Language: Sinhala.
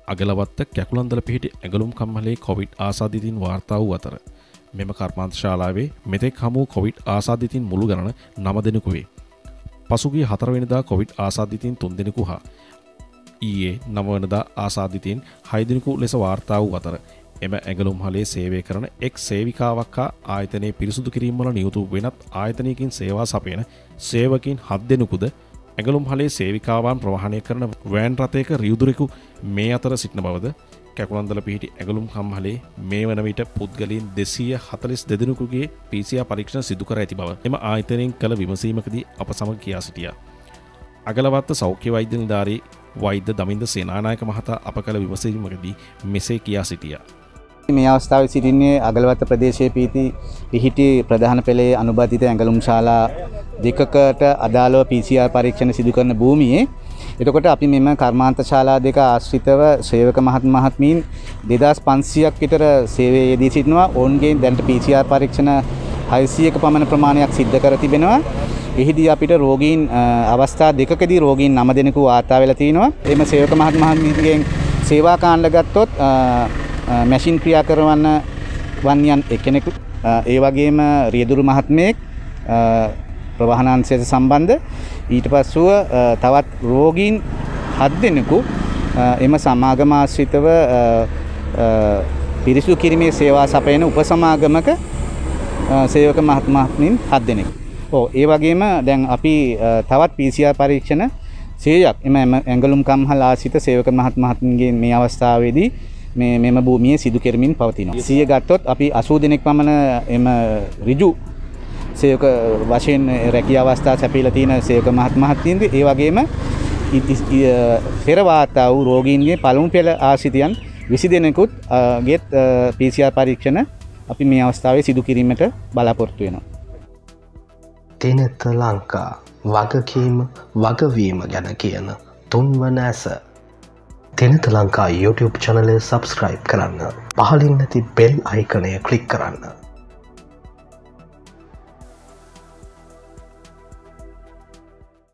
අගලවත්ත කැකුළන්දල පිහිටි ඇඟලුම් කම්හලේ කොවිඩ් ආසාදිතින් වාර්තා වූ අතර මෙම කර්මාන්ත ශාලාවේ මෙතෙක් හමු කොවිඩ් ආසාදිතින් මුළු ගණන 9 දෙනෙකු වේ. පසුගිය 4 වෙනිදා කොවිඩ් ආසාදිතින් 3 දෙනෙකු හා ඊයේ 9 වෙනිදා ආසාදිතින් 6 දෙනෙකු ලෙස වාර්තා වූ අතර එම ඇඟලුම් හලේ සේවය කරන එක් සේවිකාවක් හා ආයතනයේ පිරිසුදු කිරීම වල නියුතු වෙනත් ආයතනයකින් සේවා සපයන සේවකීන් 7 දෙනෙකුද ඇඟලුම් හලේ සේවිකාවන් ප්‍රවාහනය කරන වෑන් රථයක රියදුරෙකු මේ අතර සිටින බවද කැකුළන්දල පිහිටි ඇඟලුම් කම්හලේ මේ වන විට පුද්ගලයන් 242 දෙනෙකුගේ PCR පරීක්ෂණ සිදු කර ඇති බව එම ආයතනයෙන් කළ විමසීමකදී අප සමග කියා සිටියා. අගලවත්ත සෞඛ්‍ය වෛද්‍ය නිලධාරී වෛද්‍ය දමින්ද සේනානායක මහතා අප කළ විමසීමකදී මෙසේ කියා සිටියා. මේ අවස්ථාවේ සිටින්නේ අගලවත්ත ප්‍රදේශයේ පිහිටි ප්‍රධාන පෙළේ අනුබද්ධිත ඇඟලුම් ශාලා දෙකකට අදාළව PCR පරීක්ෂණ සිදු කරන භූමියේ. එතකොට අපි මෙම කර්මාන්ත ශාලා දෙක ආශ්‍රිතව සේවක මහත්මීන් 2500ක් විතර සේවයේ යෙදී සිටිනවා. ඔවුන්ගෙන් දැනට PCR පරීක්ෂණ 600ක පමණ ප්‍රමාණයක් සිද්ධ කර තිබෙනවා. එහිදී අපිට රෝගීන් අවස්ථා දෙකකදී රෝගීන් 9 දෙනෙකු වාර්තා වෙලා තිනවා. එම සේවක මහත්මීන්ගෙන් සේවා කාණ්ඩ ගත්තොත් මැෂින් ක්‍රියා කරවන්න වන්යන් එක්කෙනෙකු ඒ වගේම රියදුරු මහත්මයෙක් ප්‍රවාහනාංශයට සම්බන්ධ ඊට පස්සුව තවත් රෝගීන් 7 දෙනෙකු එම සමාගම ආශ්‍රිතව පිරිසුදු කිරීමේ සේවා සපයන උපසමාගමක සේවක මහත්මීන් 7 දෙනෙකු. ඒ වගේම දැන් අපි තවත් PCR පරීක්ෂණ 100ක් එම ඇඟලුම් කම්හල ආශ්‍රිත සේවක මහත්මීන්ගේ මේ අවස්ථාවේදී මෙම භූමියේ සිදු කෙරමින් පවතිනවා. 100 ගත්තොත් අපි 80 දෙනෙක් පමණ එම ඍජු සේවක වශයෙන් රැකිය අවස්ථා සැපීලා තියෙන සේවක මහත්මීන්ගේ ඒ වගේම පෙර වාර්තා වූ රෝගීන්ගේ පළමු පෙළ ආශ්‍රිතයන් 20 දෙනෙකුත් ගෙත් PCR පරීක්ෂණ අපි මේ අවස්ථාවේ සිදු කිරීමට බලාපොරොත්තු වෙනවා. දිනත ලංකා වගකීම වගවීම ගැන කියන තුන්වන ඇස දිනත ලංකා YouTube channel එක subscribe කරන්න. පහලින් නැති bell icon එක click කරන්න.